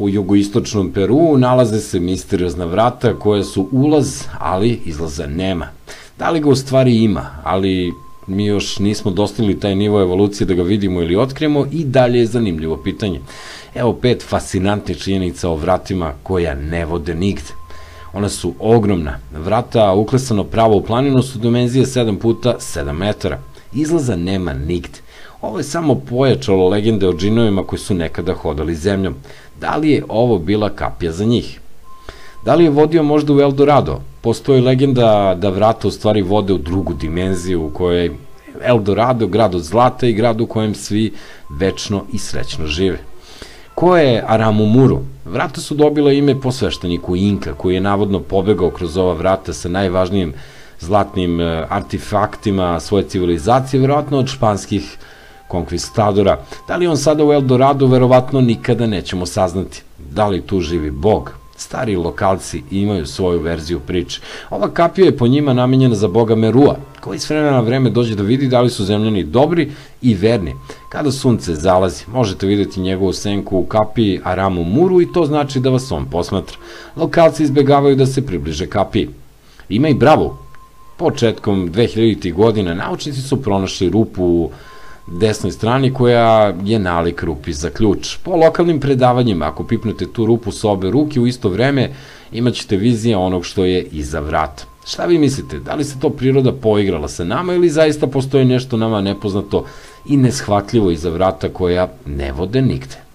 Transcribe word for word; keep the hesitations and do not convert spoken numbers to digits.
U jugoistočnom Peruu nalaze se misteriozna vrata koja su ulaz, ali izlaza nema. Da li ga u stvari ima, ali mi još nismo dostigli taj nivo evolucije da ga vidimo ili otkrijemo i dalje je zanimljivo pitanje. Evo pet fascinantnih činjenica o vratima koja ne vode nigde. Ona su ogromna. Vrata uklesano pravo u planinu su dimenzije sedam puta sedam metara. Izlaza nema nigde. Ovo je samo pojačalo legende o džinovima koji su nekada hodali zemljom. Da li je ovo bila kapija za njih? Da li je vodio možda u Eldorado? Postoji legenda da vrata u stvari vode u drugu dimenziju u kojoj je Eldorado, grad od zlata i grad u kojem svi večno i srećno žive. Ko je Aramumuru? Vrata su dobila ime po svešteniku Inka, koji je navodno pobegao kroz ova vrata sa najvažnijim zlatnim artefaktima svoje civilizacije, verovatno od španskih konkvistadora. Da li on sada u Eldoradu, verovatno nikada nećemo saznati. Da li tu živi Bog? Stari lokalci imaju svoju verziju priče. Ova kapija je po njima namenjena za boga Merua, koji s vremena na vreme dođe da vidi da li su zemljani dobri i verni. Kada sunce zalazi, možete videti njegovu senku u kapiji Aramumuru i to znači da vas on posmatra. Lokalci izbegavaju da se približe kapiji. Ima i bravu. Početkom dvehiljaditih godina naučnici su pronašli rupu u desnoj strani koja je nalik rupi za ključ. Po lokalnim predavanjima, ako pipnete tu rupu sa obe ruke u isto vreme, imat ćete vizije onog što je iza vrata. Šta vi mislite, da li se to priroda poigrala sa nama ili zaista postoji nešto nama nepoznato i neshvatljivo iza vrata koja ne vode nigde?